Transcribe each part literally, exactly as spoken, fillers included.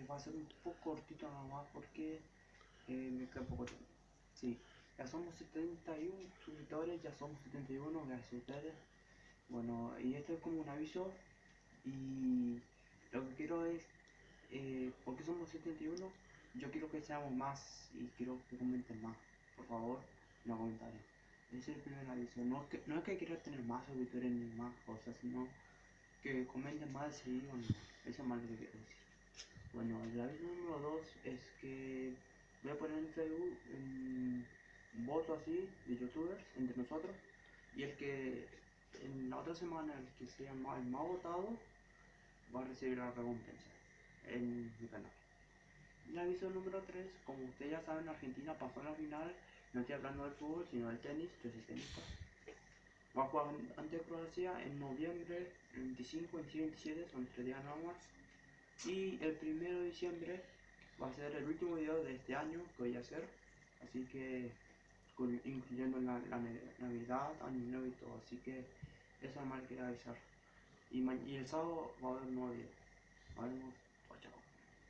va a ser un poco cortito nada más porque eh, me queda poco tiempo. Sí, ya somos setenta y uno suscriptores, ya somos setenta y uno, gracias a ustedes. Bueno, y esto es como un aviso y lo que quiero es, eh, porque somos setenta y uno, yo quiero que seamos más y quiero que comenten más, por favor, en los comentarios. Ese es el primer aviso, no es que, no es que quiera tener más suscriptores ni más cosas, sino que comenten más sí o no, eso es más lo que quiero decir. Bueno, el aviso número dos es que voy a poner en Facebook un voto así de youtubers entre nosotros y el que en la otra semana el que sea más, el más votado va a recibir la recompensa en mi canal. El aviso número tres, como ustedes ya saben, Argentina pasó a la final, no estoy hablando del fútbol sino del tenis, yo soy tenista. Va a jugar ante Croacia en noviembre, el veinticinco, veintiséis, veintisiete, son tres días nada más. Y el primero de diciembre va a ser el último video de este año que voy a hacer, así que incluyendo la, la Navidad, Año Nuevo y todo, así que eso es mal que avisar. Y, y el sábado va a haber un nuevo video. Nos vemos, chao, chao.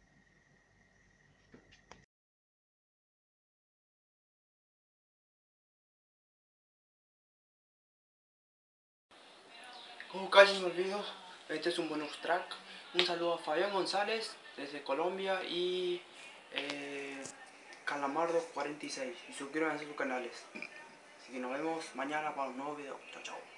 Como casi me olvido, este es un bonus track. Un saludo a Fabián González desde Colombia y eh, Calamardo cuarenta y seis. Y suscríbanse a sus canales. Así que nos vemos mañana para un nuevo video. Chao, chao.